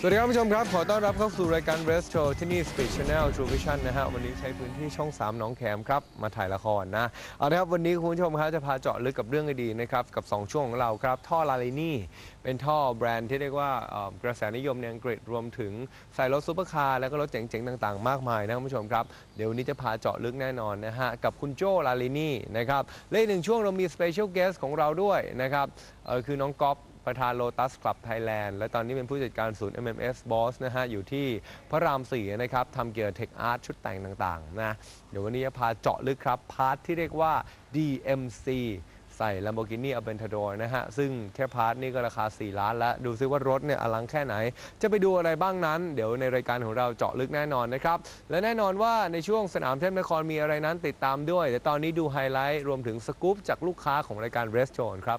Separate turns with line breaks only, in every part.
วัสดีครับผู้ชมครับขอต้อนรับเข้าสู่รายการ Rest Show ที่นี่ Speed Channel True Vision นะฮะวันนี้ใช้พื้นที่ช่อง 3 หนองแขมครับมาถ่ายละครนะเอาละครับวันนี้คุณผู้ชมครับจะพาเจาะลึกกับเรื่องดีๆนะครับกับ2ช่วงของเราครับท่อลาลินีเป็นท่อแบรนด์ที่เรียกว่ากระแสนิยมในอังกฤษรวมถึงใส่รถซุปเปอร์คาร์แล้วก็รถเจ๋งๆต่างๆมากมายนะคุณผู้ชมครับเดี๋ยววันนี้จะพาเจาะลึกแน่นอนนะฮะกับคุณโจ้ลาลินีนะครับและอีกหนึ่งช่วงเรามี Special Guest ของเราด้วยนะครับคือน้องก๊อฟประธานโลตัสคลับไทยแลนด์และตอนนี้เป็นผู้จัดการศูนย์ MMS Boss นะฮะอยู่ที่พระราม 4 นะครับทำเกี่ยวกับเทคอาร์ตชุดแต่งต่างๆนะเดี๋ยววันนี้จะพาเจาะลึกครับพาร์ทที่เรียกว่า DMC ใส่ Lamborghini Aventador นะฮะซึ่งแค่พาร์ทนี้ก็ราคา 4 ล้านแล้วดูซิว่ารถเนี่ยอลังแค่ไหนจะไปดูอะไรบ้างนั้นเดี๋ยวในรายการของเราเจาะลึกแน่นอนนะครับและแน่นอนว่าในช่วงสนามเทพนครมีอะไรนั้นติดตามด้วยแต่ตอนนี้ดูไฮไลท์รวมถึงสกู๊ปจากลูกค้าของรายการ Rest Show ครับ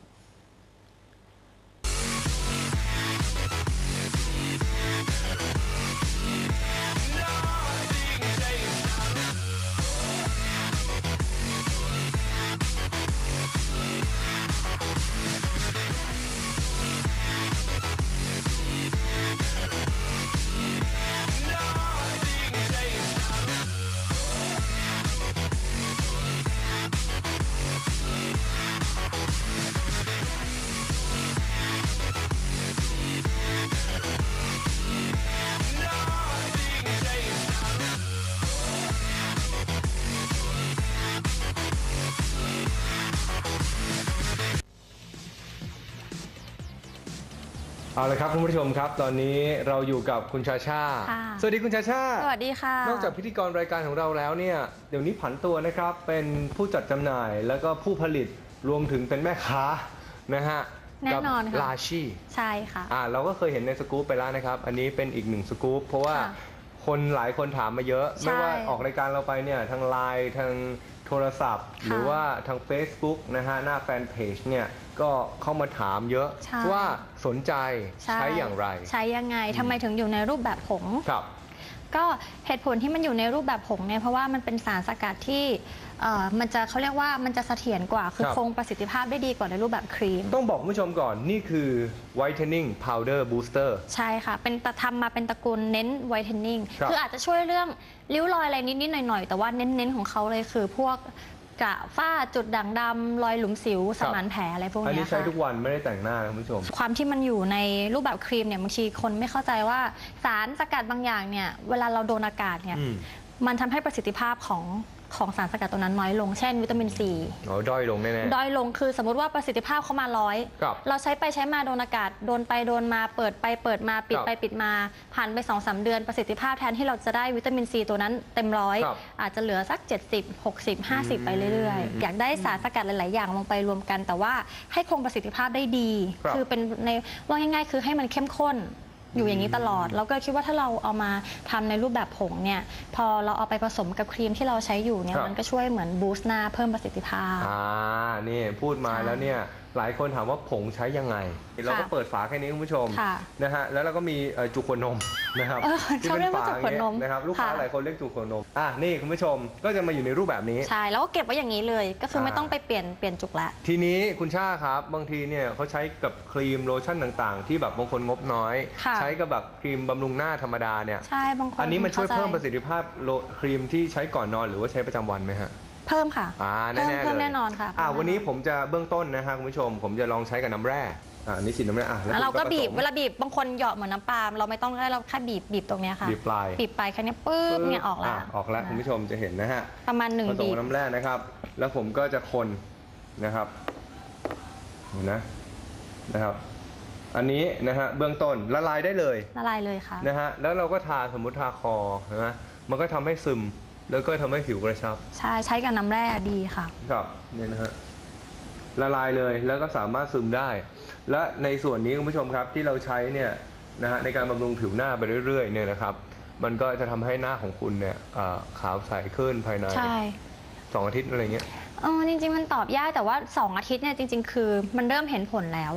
เอาละครับคุณผู้ชมครับตอนนี้เราอยู่กับคุณชาชาสวัสดีคุณชาชา
สวัสดีค่ะ
นอกจากพิธีกรรายการของเราแล้วเนี่ยเดี๋ยวนี้ผันตัวนะครับเป็นผู้จัดจำหน่ายแล้วก็ผู้ผลิตรวมถึงเป็นแม่ค้านะฮะ
แน่นอนค่ะ
ลาชี
ใช่ค่ะ
เราก็เคยเห็นในสกู๊ปไปแล้วนะครับอันนี้เป็นอีกหนึ่งสกู๊ปเพราะว่าคนหลายคนถามมาเยอะไม่ว่าออกรายการเราไปเนี่ยทางไลน์ทางโทรศัพท์หรือว่าทาง Facebook นะฮะหน้าแฟนเพจเนี่ยก็เข้ามาถามเยอะว่าสนใจใช้อย่างไร
ใช้ยังไงทำไมถึงอยู่ในรูปแบบผงก็เหตุผลที่มันอยู่ในรูปแบบผงเนี่ยเพราะว่ามันเป็นสารสกัดที่มันจะเขาเรียกว่ามันจะเสถียรกว่าคือคงประสิทธิภาพได้ดีกว่าในรูปแบบครีม
ต้องบอกคุณผู้ชมก่อนนี่คือ whitening powder booster
ใช่ค่ะเป็นทำมาเป็นตระกูลเน้น whitening คืออาจจะช่วยเรื่องริ้วรอยอะไรนิดๆหน่อยๆแต่ว่าเน้นของเขาเลยคือพวกกระฝ้าจุดด่างดำรอยหลุมสิวสมานแผลอะไรพวกนี้
อันนี้ใช้ทุกวันไม่ได้แต่งหน้านะคุณผู้ชม
ความที่มันอยู่ในรูปแบบครีมเนี่ยบางทีคนไม่เข้าใจว่าสารสกัดบางอย่างเนี่ยเวลาเราโดนอากาศเนี่ยมันทำให้ประสิทธิภาพของสารสกัดตัวนั้นน้อยลงเช่นวิตามินซี
ด้อยลงแน่ๆ
ด้อยลงคือสมมติว่าประสิทธิภาพเขามา100เราใช้ไปใช้มาโดนอากาศโดนไปโดนมาเปิดไปเปิดมาปิดไปปิดมาผ่านไป 2-3 เดือนประสิทธิภาพแทนที่เราจะได้วิตามินซีตัวนั้นเต็ม100อาจจะเหลือสัก70 60 50ไปเรื่อยๆอยากได้สารสกัดหลายๆอย่างลงไปรวมกันแต่ว่าให้คงประสิทธิภาพได้ดีคือเป็นในว่าง่ายๆคือให้มันเข้มข้นอยู่อย่างนี้ตลอดแล้วก็คิดว่าถ้าเราเอามาทำในรูปแบบผงเนี่ยพอเราเอาไปผสมกับครีมที่เราใช้อยู่เนี่ยมันก็ช่วยเหมือนบูสต์หน้าเพิ่มประสิทธิภาพ
นี่พูดมาแล้วเนี่ยหลายคนถามว่าผงใช้ยังไงเราก็เปิดฝาแค่นี้คุณผู้ชมนะฮะแล้วเราก็มีจุกขวดนมนะครับ
ที่เป็นฝาอย่างเงี้ย
นะครับลูกค้าหลายคนเรียกจุกขวดนมนี่คุณผู้ชมก็จะมาอยู่ในรูปแบบนี้
ใช่แล้วก็เก็บไว้อย่างนี้เลยก็คือไม่ต้องไปเปลี่ยนจุกละ
ทีนี้คุณชาครับบางทีเนี่ยเขาใช้กับครีมโลชั่นต่างๆที่แบบบางคนงบน้อยใช้กับแบบครีมบำรุงหน้าธรรมดาเนี่ย
ใช่บางคน
อันนี้มันช่วยเพิ่มประสิทธิภาพครีมที่ใช้ก่อนนอนหรือว่าใช้ประจำวันไหมฮะ
เพิ่มค่ะ
เพิ่ม
แน่นอนค่ะ
วันนี้ผมจะเบื้องต้นนะฮะคุณผู้ชมผมจะลองใช้กับน้ำแร่นี่ฉีดน้ำแร่
แล้วเราก็บีบเวลาบีบบางคนหยอดเหมือนน้ำปลาเราไม่ต้องให้เราแค่บีบตรงนี้ค่ะ
บีบปลาย
แค่นี้ปึ๊บเนี่ยออก
แล้วคุณผู้ชมจะเห็นนะฮะ
ประมาณ1 บีบ
น้ำแร่นะครับแล้วผมก็จะคนนะครับเห็นนะครับอันนี้นะฮะเบื้องต้นละลายได้เลย
ค่ะ
นะฮะแล้วเราก็ทาสมมติทาคอนะมันก็ทำให้ซึมแล้วก็ทำให้ผิวกระชับ
ใช้กับน้ำแร่ดีค่ะ
ครับเนี่ยนะฮะละลายเลยแล้วก็สามารถซึมได้และในส่วนนี้คุณผู้ชมครับที่เราใช้เนี่ยนะฮะในการบำรุงผิวหน้าไปเรื่อยๆเนี่ยนะครับมันก็จะทำให้หน้าของคุณเนี่ยขาวใสขึ้นภายใน2 อาทิตย์อะไรเงี้ย
จริงๆมันตอบยากแต่ว่า2 อาทิตย์เนี่ยจริงๆคือมันเริ่มเห็นผลแล้วอะค่ะ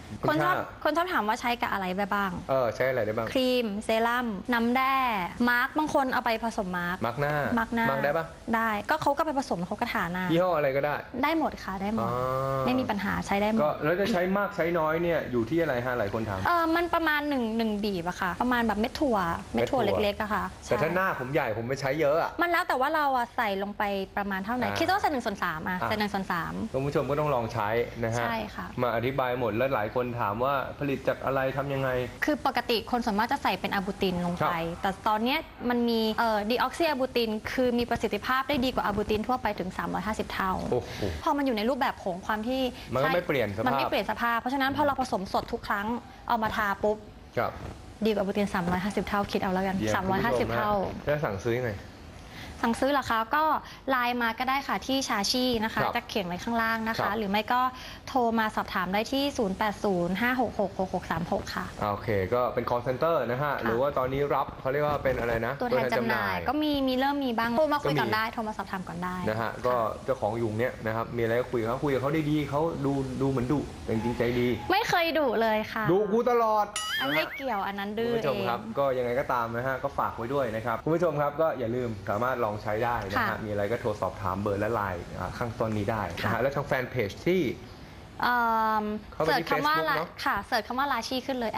คนชอบถามว่าใช้กับอะไรไปบ้าง
ใช้อะไรได้บ้าง
ครีมเซรั่มน้ำแร่มาร์กบางคนเอาไปผสมมาร์ก
หน้ามาร์กได้ปะ
ได้ก็เขาก็ไปผสมเขาก็ทาหน้า
ยี่ห้ออะไรก็
ได้หมดค่ะได้หมดไม่มีปัญหาใช้ได้หมด
แล้วจะใช้มากใช้น้อยเนี่ยอยู่ที่อะไรฮะหลายคนถาม
มันประมาณ1บีบอะค่ะประมาณแบบเม็ดถั่วเล็กๆอะค่ะ
แต่ถ้าหน้าผมใหญ่ผมไม่ใช้เยอะอะ
มันแล้วแต่ว่าเราใส่ลงไปประมาณเท่าไหร่คิดว่าใส่1/3อะใส่1/3
คุณผู้ชมก็ต้องลองใช้นะฮะ
ใช่ค่ะ
มาอธิบายหมดแล้วหลายคนถามว่าผลิตจากอะไรทำยังไง
คือปกติคนส่วนมากจะใส่เป็นอะบูตินลงไปแต่ตอนนี้มันมีดีออกซิอะบูตินคือมีประสิทธิภาพได้ดีกว่าอะบูตินทั่วไปถึง350 เท่าพอมันอยู่ในรูปแบบผงความที่
มันไม่เปลี่ยนสภาพ
เพราะฉะนั้นพอเราผสมสดทุกครั้งเอามาทาปุ๊บดีกว่าอะบูติน350 เท่าคิดเอาแล้วกัน350 เท่า
แล้วสั่งซื้อยังไง
สั่งซื้อเหรอคะก็ไลน์มาก็ได้ค่ะที่ชาชีนะคะจะเขียนไว้ข้างล่างนะคะหรือไม่ก็โทรมาสอบถามได้ที่0805666636ค่ะ
โอเคก็เป็น call center นะฮะหรือว่าตอนนี้รับเขาเรียกว่าเป็นอะไรนะ
ตัวแทนจำหน่ายก็มีเริ่มมีบ้างโทรมาคุยก่อนได้โทรมาสอบถามก่อนได้
นะฮะก็เจ้าของยุงเนี่ยนะครับมีอะไรก็คุยกับเขาดีๆเขาดูเหมือนดุแต่จริงใจดี
ไม่เคยดุเลยค่ะ
ดุกูตลอด
อันไม่เกี่ยวอันนั้นดื้อเองคุณ
ผู้ชมครับก็ยังไงก็ตามนะฮะก็ฝากไว้ด้วยนะครับคุณผู้ชมครับก็อย่าลืมสามารถลองใช้ได้นะฮะมีอะไรก็โทรสอบถามเบอร์และไลน์ข้างต้นนี้ได้นะฮะแล้วทางแฟนเพจที่
เสิร์ชคำว่าค่ะเสิร์ชคำว่าลาชีขึ้นเลย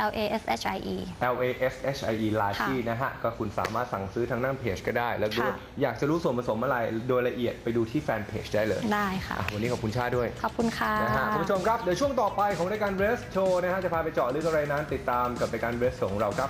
LASHIE ลาชีนะฮะก็คุณสามารถสั่งซื้อทางหน้าเพจก็ได้แล้วก็อยากจะรู้ส่วนผสมอะไรโดยละเอียดไปดูที่แฟนเพจได้เลย
ได้ค่ะ
วันนี้ขอบคุณชาด้วย
ขอบคุณค่ะ
นะฮะคุณผู้ชมครับเดี๋ยวช่วงต่อไปของรายการ Rest Show นะฮะจะพาไปเจาะลึกอะไรนั้นติดตามกับรายการ Rest ของเราครับ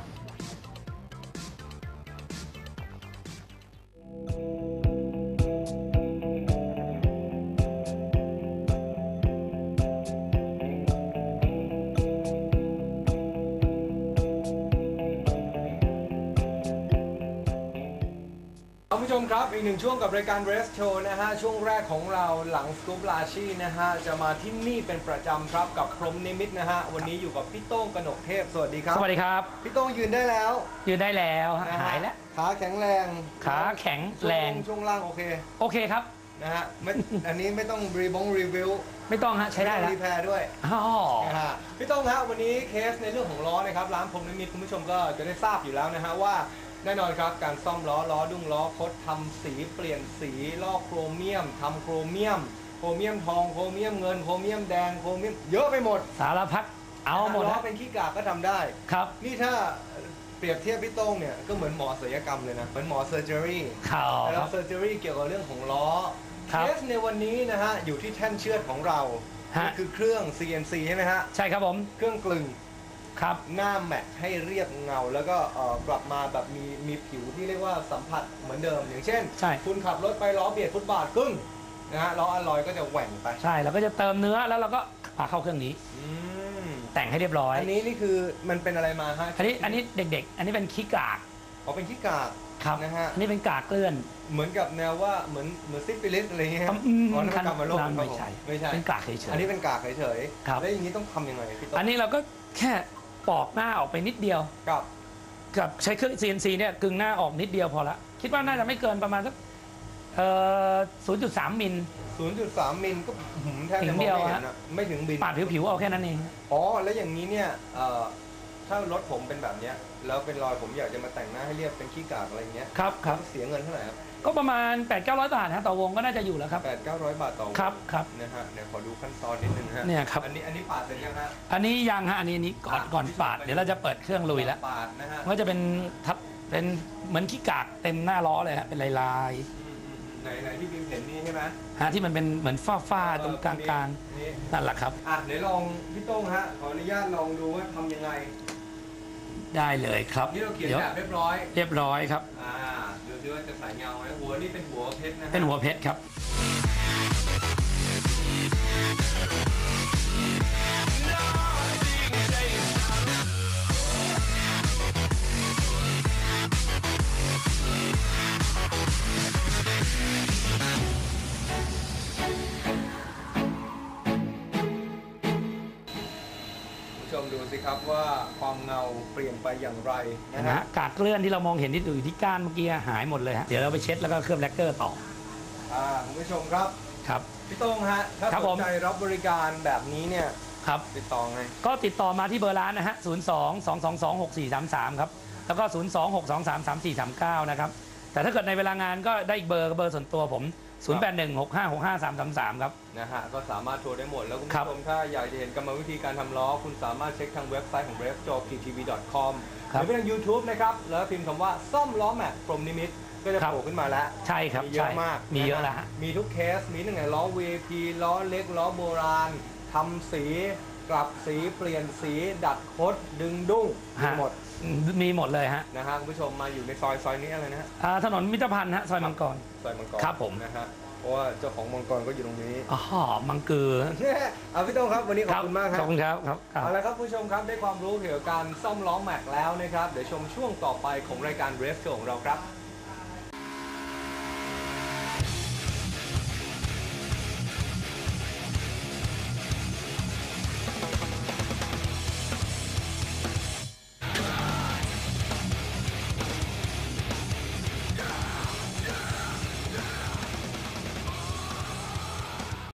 คุณผู้ชมครับอีกหนึ่งช่วงกับรายการ Rest Show นะฮะช่วงแรกของเราหลังสกู๊ปลาชีนะฮะจะมาที่นี่เป็นประจำครับกับพรหมนิมิตนะฮะวันนี้อยู่กับพี่โต้งกนกเทพสวัสดีครับ
สวัสดีครับ
พี่โต้งยืนได้แล้ว
หายแล้ว
ขาแข็งแรง ช่วงล่างโอเค
ครับ
นะฮะอันนี้ไม่ต้องรีวิว
ไม่ต้องฮะใช้ได้แล้ว
รีแพร์ด้วยนะฮะพี่โต้งฮะวันนี้เคสในเรื่องของล้อนะครับร้านพรหมนิมิตคุณผู้ชมก็จะได้ทราบอยู่แล้วนะฮะว่าแน่นอนครับการซ่อมล้อดุ้งล้อคดทำสีเปลี่ยนสีลอกโครเมียมทำโครเมียมทองโครเมียมเงินโครเมียมแดงโครเมียมเยอะไปหมด
สารพัดเอาหมด
ล้อเป็นขี้กากก็ทำได้
ครับ
นี่ถ้าเปรียบเทียบพี่โต้งเนี่ยก็เหมือนหมอศัลยกรรมเลยนะเหมือนหมอเซอร์เจอรี่แล้วเซอร์เจอรี่เกี่ยวกับเรื่องของล้อเคสในวันนี้นะฮะอยู่ที่แท่นเชือดของเรานี่คือเครื่อง CNC ใช่ไหมฮะ
ใช่ครับผม
เครื่องกลึง
ครับ
หน้าแม็กให้เรียบเงาแล้วก็กลับมาแบบมีผิวที่เรียกว่าสัมผัสเหมือนเดิมอย่างเช่นคุณขับรถไปล้อเบียดฟุตบาทกึ้งนะฮะล้ออลลอยก็จะแหว่งไป
ใช่เราก็จะเติมเนื้อแล้วเราก็พาเข้าเครื่องนี้แต่งให้เรียบร้อย
อันนี้นี่คือมันเป็นอะไรมาฮะ
อันนี้เด็กๆอันนี้เป็นขี้กาก
เป็นขี้กาก
ครับ
นะฮะ
อันนี้เป็นกากเกลื่อน
เหมือนกับแนวว่าเหมือนซิฟิลิสอะไรเงี้ย
นั่นกรรมโรคไม่ใช่เป็นกากเฉย
ๆอันนี้เป็นกากเฉยๆแล้วอย่างนี้ต้องทำยังไงพี่ต้น
อันนี้เราก็แค่ปอกหน้าออกไปนิดเดียวกับใช้เครื่อง CNC เนี่ยกึ่งหน้าออกนิดเดียวพอละคิดว่าน่าจะไม่เกินประมาณสัก0.3 มิล
0.3 มิลก็แทบจะมองไม่เห็นนะไม่ถึงบิน
ปาดผิวเอาแค่นั้นเอง
แล้วอย่างนี้เนี่ยถ้ารถผมเป็นแบบนี้แล้วเป็นรอยผมอยากจะมาแต่งหน้าให้เรียบเป็นขี้กากอะไรเงี้ย
ครับ
เสียเงินเท่าไหร่ครับ
ก็ประมาณ 800-900 บาทนะต่อวงก็น่าจะอยู่แล้วครับ
800-900 บาทต่อวง
ครับ
นะฮะเดี๋ยวขอดูขั้นตอนนิดนึงฮะ
เนี่ยครับ
อันนี้ปาดเสร็จยังฮะ
อันนี้ยังฮะอันนี้ก่อนปาดเดี๋ยวเราจะเปิดเครื่องลุยแล้ว
ปาดนะฮะ
ก็จะเป็นเหมือนขี้กากเต็มหน้าล้อเลยฮะเป็นลาย
ไหนที่พิมพ์เห็นนี่ใช่ไหม
ที่มันเป็นเหมือนฝ้าตรงกลางนั่นแหละครับ
เดี๋ยวลองพี่โต้งฮะขออนุญาตลองดูว่าทำยังไง
ได้เลยครับ
นี่เราเขียนแบบเรียบร้
อยครับ
ดูซิว่าจะใส่เงาไหมหัวนี่เป็นหัวเพชรนะ
เป็นหัวเพชรครับ
ดูสิครับว่าความเงาเปลี่ยนไปอย่างไร
นะฮะกากเกลื่อนที่เรามองเห็นที่อยู่ที่ก้านเมื่อกี้หายหมดเลยฮะเดี๋ยวเราไปเช็ดแล้วก็เคลือบแลกเกอร์ต่อ
คุณผู้ชมครับพี่โต้งฮะถ้าสนใจรับบริการแบบนี้เนี่ย
ครับ
ติดต่อไง
ก็ติดต่อมาที่เบอร์ร้านนะฮะ02-222-6433ครับแล้วก็02-623-3439นะครับแต่ถ้าเกิดในเวลางานก็ได้อีกเบอร์ส่วนตัวผม0816565333ครับ
นะฮะก็สามารถโทรได้หมดแล้วคุณผู้ชมถ้าอยากจะเห็นกรรมวิธีการทำล้อคุณสามารถเช็คทางเว็บไซต์ของ brevjobptv.com หรือไปทาง YouTube นะครับแล้วพิมพ์คำว่าซ่อมล้อแม็กพรหมนิมิตก็จะโผล่ขึ้นมาแล้ว
ใช่ครับ
มีเยอะมาก
มีเยอะแล้ว
มีทุกเคสมีตั้งแต่ล้อ VIP ล้อเล็กล้อโบราณทำสีกลับสีเปลี่ยนสีดัดคดดึงดุ้ง
มีหมดเลยฮะ
นะฮะคุณผู้ชมมาอยู่ในซอยนี้อะไรนะฮะ
ถนนมิตรพันธ์ฮะซอยมังกรครับผม
นะฮะเพราะว่าเจ้าของมังกรก็อยู่ตรงนี้
อ๋อมังกือ
พี่ต้องครับวันนี้ขอบคุณมากครับ
ขอบคุณครับ
เอาละครับผู้ชมครับได้ความรู้เกี่ยวกับการซ่อมล้อแม็กแล้วนะครับเดี๋ยวชมช่วงต่อไปของรายการ Rev Show ของเราครับ